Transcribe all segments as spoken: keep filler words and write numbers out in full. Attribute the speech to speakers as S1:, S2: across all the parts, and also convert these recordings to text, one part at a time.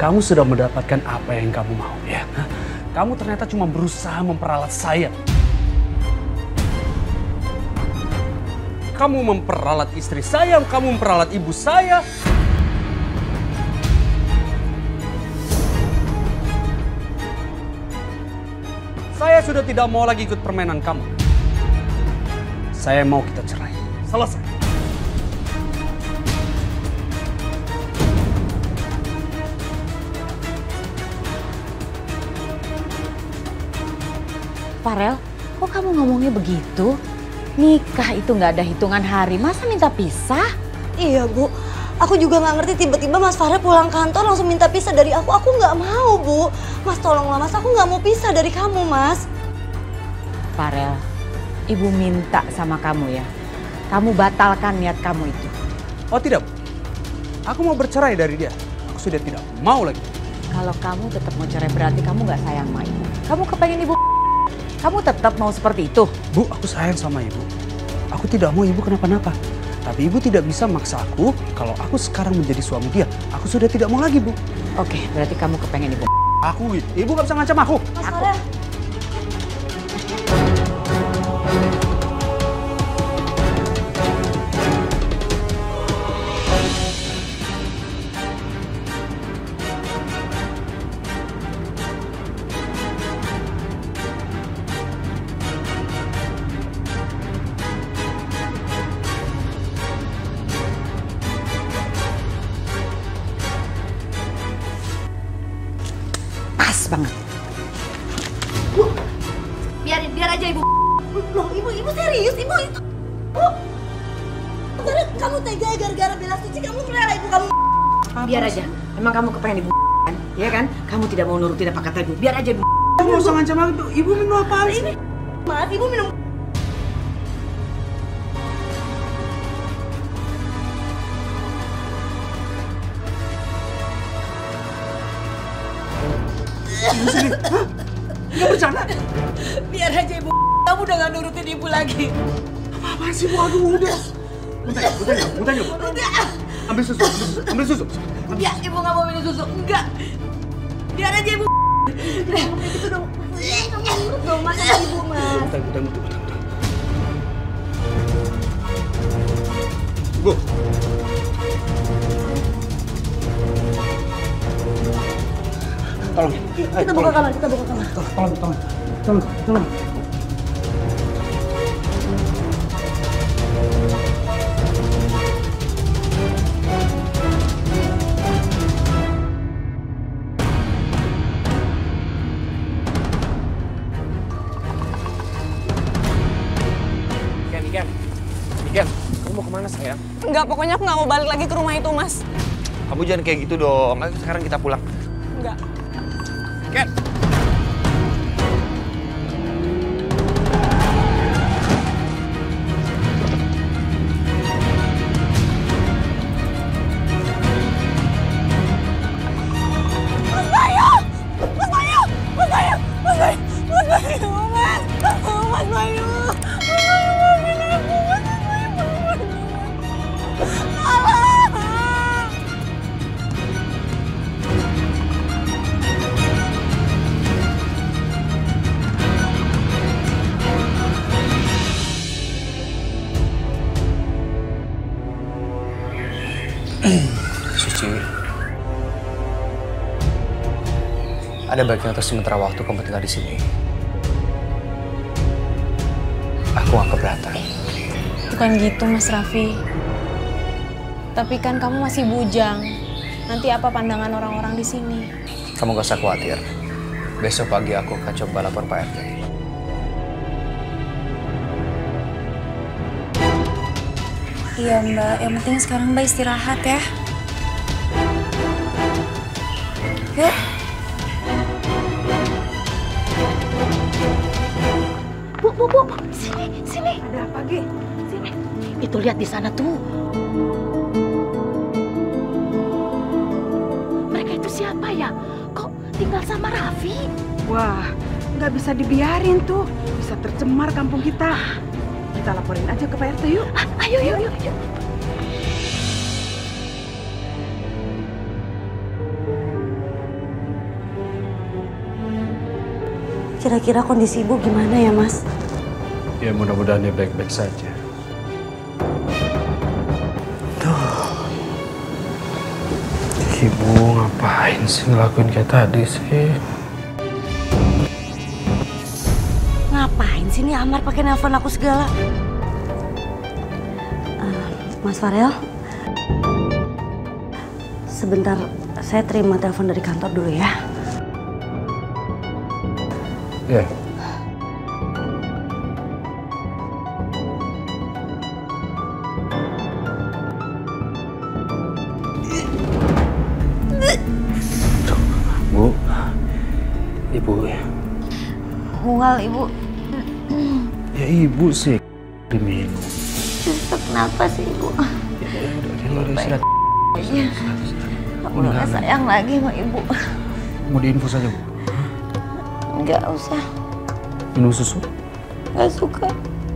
S1: kamu sudah mendapatkan apa yang kamu mau ya. Kamu ternyata cuma berusaha memperalat saya. Kamu memperalat istri saya, kamu memperalat ibu saya. Saya sudah tidak mau lagi ikut permainan kamu. Saya mau kita cerai. Selesai.
S2: Farel, kok kamu ngomongnya begitu? Nikah itu nggak ada hitungan hari, masa minta pisah?
S3: Iya Bu, aku juga nggak ngerti tiba-tiba Mas Farel pulang kantor langsung minta pisah dari aku. Aku nggak mau Bu. Mas tolonglah Mas, aku nggak mau pisah dari kamu Mas.
S2: Farel, Ibu minta sama kamu ya, kamu batalkan niat kamu itu.
S1: Oh tidak, Bu. Aku mau bercerai dari dia. Aku sudah tidak mau lagi.
S2: Kalau kamu tetap mau cerai berarti kamu nggak sayang sama Ibu. Kamu kepengen Ibu, kamu tetap mau seperti itu?
S1: Bu, aku sayang sama Ibu. Aku tidak mau Ibu kenapa-napa. Tapi Ibu tidak bisa maksa aku kalau aku sekarang menjadi suami dia. Aku sudah tidak mau lagi, Bu.
S2: Oke, berarti kamu kepengen Ibu.
S1: Aku, Ibu gak bisa ngancam aku.
S3: Mas
S2: Aku.
S3: Farel.
S2: Pas banget.
S3: Bu, biarin, biar aja Ibu. Loh, Ibu, Ibu serius? Ibu itu... Bu, Farel, kamu tega gara-gara bela Suci, kamu rela Ibu kamu...
S2: Biar aja, emang kamu kepengen Ibu kan? Iya kan? Kamu tidak mau nurutin apa kata Ibu, biar aja Ibu.
S1: Kamu gak usah ngancam aku. Ibu minum apaan sih?
S3: Ini, maaf Ibu minum...
S1: Ibu sini. Hah? Nggak bercanda?
S3: Biar aja Ibu, kamu udah gak nurutin Ibu lagi.
S1: Apa-apaan sih, Bu? Aduh, udah. Muntah, muntah, muntah, muntah.
S3: Udah.
S1: Ambil susu, ambil susu, ambil susu.
S3: Ya, Ibu gak mau minum susu. Enggak. Biar aja Ibu. Udah, itu dong. Kamu nurut dong, Mas, sama Ibu, Mas.
S1: Muntah, muntah, muntah, muntah. Bu. Tolong.
S3: Kita buka kamar, kita buka kamar.
S1: Tolong, tolong. Tolong, tolong. Niken, Niken. Niken, kamu mau kemana sayang?
S4: Enggak, pokoknya aku nggak mau balik lagi ke rumah itu, Mas.
S5: Kamu jangan kayak gitu dong. Ayo sekarang kita pulang.
S4: Enggak.
S5: Ken.
S4: Mas Bayu! Mas Bayu! Mas Bayu! Mas Bayu! Mas Bayu! Mas! Mas Bayu! Mas Bayu, maafin aku! Mas Bayu, maafin aku! Tolong!
S5: Suci. Ada baiknya untuk sementara waktu kamu tinggal di sini. Aku gak keberatan.
S4: Bukan gitu, Mas Raffi. Tapi kan kamu masih bujang. Nanti apa pandangan orang-orang di sini?
S5: Kamu gak usah khawatir. Besok pagi aku akan coba lapor Pak R T.
S6: Iya Mbak, yang penting sekarang Mbak istirahat ya. Yuk.
S3: Bu, bu, bu, sini, sini. Ada apa, Gi? Sini. Itu lihat di sana tuh. Mereka itu siapa ya? Kok tinggal sama Raffi?
S7: Wah, nggak bisa dibiarin tuh. Bisa tercemar kampung kita. Kita laporin aja ke Pak R T yuk.
S3: Ah, ayo, yuk, yuk, yuk. Kira-kira kondisi ibu gimana ya, Mas?
S1: Ya mudah-mudahan dia baik-baik saja. Ibu ngapain sih ngelakuin kayak tadi sih?
S3: Ngapain sih nih Amar pakai nelpon aku segala? Uh, Mas Farel, sebentar saya terima telepon dari kantor dulu ya.
S1: Ya. Yeah. Bu, ibu ya.
S3: Mual ibu.
S1: Ya ibu sih diminum.
S3: Sesak napas ibu.
S1: Ya udah, udah istirahat.
S3: Iya. Aku nggak sayang lagi sama ibu.
S1: Mau diinfus aja bu?
S3: Nggak usah.
S1: Minum susu?
S3: Nggak suka.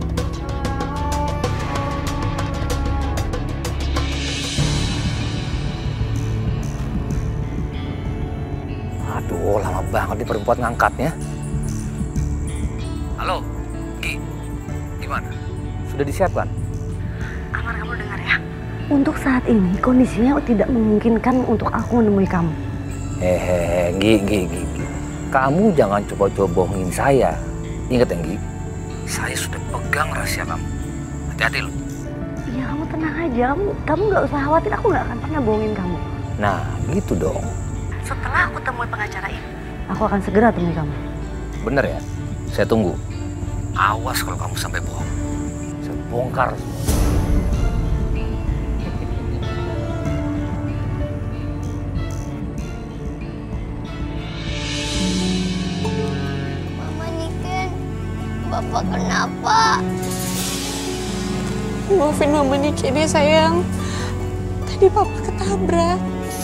S5: Aduh, lama banget nih perempuan ngangkatnya. Halo, Gi. Gimana? Sudah disiapkan?
S3: Amar, kamu dengar ya. Untuk saat ini kondisinya tidak memungkinkan untuk aku menemui kamu.
S5: Hehehe, Gi, Gi, Gi, Gi. Kamu jangan coba-coba bohongin saya. Ingat ya, Gi. Saya sudah pegang rahasia kamu. Hati-hati loh.
S3: Iya, kamu tenang aja. Kamu, kamu nggak usah khawatir. Aku nggak akan pernah bohongin kamu.
S5: Nah, gitu dong.
S3: Setelah aku temui pengacara ini, aku akan segera temui kamu.
S5: Bener ya? Saya tunggu. Awas kalau kamu sampai bohong. Saya bongkar semua.
S8: Mama Niken, Bapak kenapa?
S4: Maafin Mama Niken ya sayang. Tadi Papa ketabrak.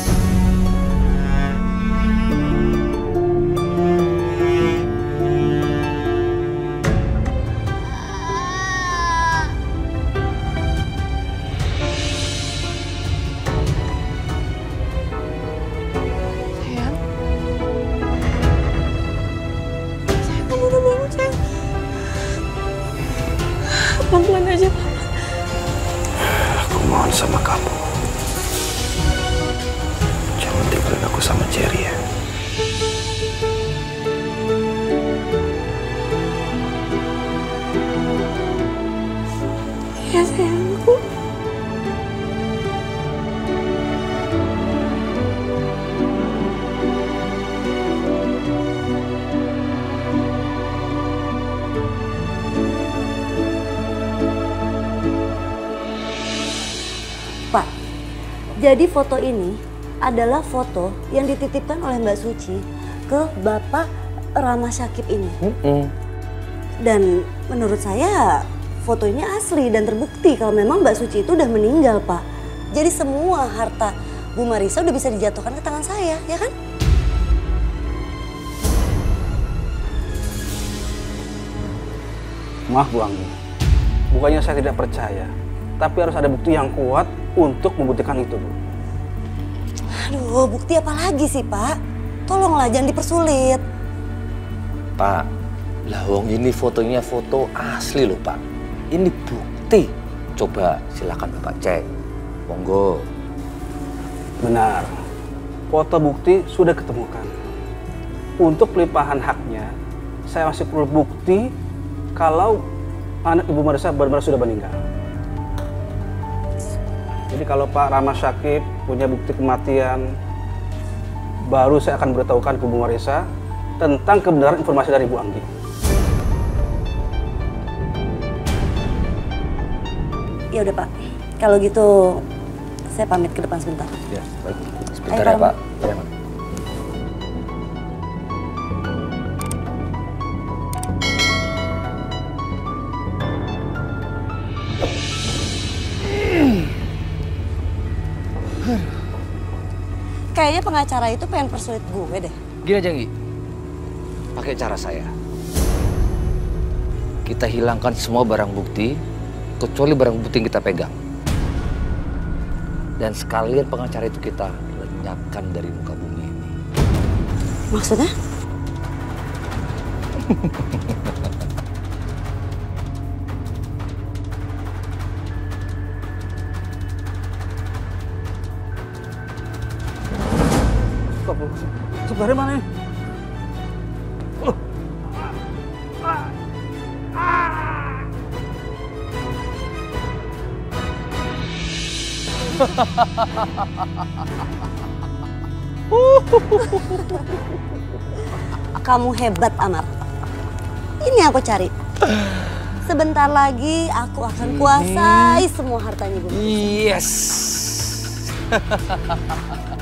S4: Pelan-pelan aja, Papa.
S1: Aku mohon sama kamu. Jangan tinggalin aku sama Jerry ya.
S4: Iya sayangku.
S3: Pak, jadi foto ini adalah foto yang dititipkan oleh Mbak Suci ke Bapak Rama Syakib ini.
S5: Mm-mm.
S3: Dan menurut saya foto ini asli dan terbukti kalau memang Mbak Suci itu udah meninggal, Pak. Jadi semua harta Bu Marissa udah bisa dijatuhkan ke tangan saya, ya kan?
S9: Maaf Bu Anggi, bukannya saya tidak percaya, tapi harus ada bukti yang kuat untuk membuktikan itu, Bu.
S3: Aduh, bukti apa lagi sih, Pak? Tolonglah, jangan dipersulit.
S5: Pak, lah wong ini fotonya foto asli loh Pak. Ini bukti. Coba silakan Bapak cek. Monggo.
S9: Benar, foto bukti sudah ketemukan. Untuk pelimpahan haknya, saya masih perlu bukti kalau anak Ibu Marissa benar-benar sudah meninggal. Jadi kalau Pak Rama Syakib punya bukti kematian, baru saya akan beritahukan ke Bu Marissa tentang kebenaran informasi dari Bu Anggi.
S3: Ya udah Pak, kalau gitu saya pamit ke depan sebentar.
S5: Ya, baik. Sebentar
S3: Ayo,
S5: ya Pak.
S3: Pak.
S5: Ya, Pak.
S3: Kayaknya pengacara itu pengen persulit gue deh.
S5: Gini aja, Gi. Pakai cara saya. Kita hilangkan semua barang bukti, kecuali barang bukti yang kita pegang. Dan sekalian pengacara itu kita lenyapkan dari muka bumi ini.
S3: Maksudnya?
S9: Sebenarnya mana ini?
S3: Kamu hebat, Amar. Ini yang aku cari. Sebentar lagi aku akan kuasai semua hartanya Ibu Marissa.
S5: Yes.